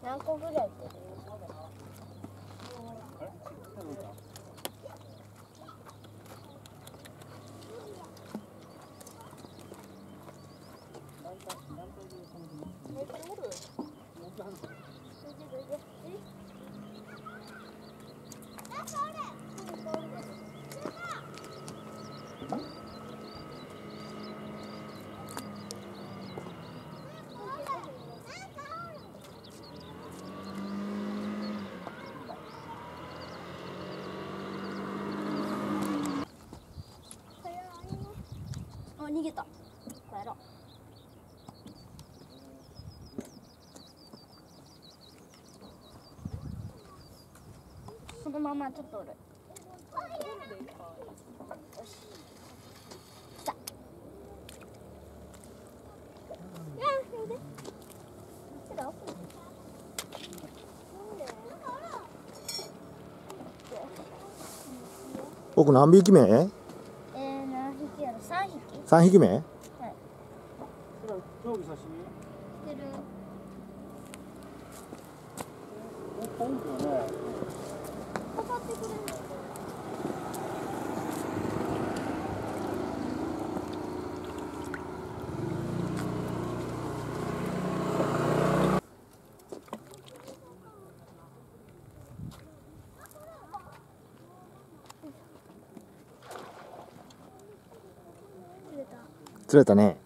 何個ぐらい出る？逃げた。帰ろう。そのままちょっとおる。よし。来た。いや、おいで。ちょっと奥に。 僕何匹目？ 何匹やろ？3匹。 3匹目？ はい。 定規差し。 出る。 多いよね。 かかってくれる。 釣れたね。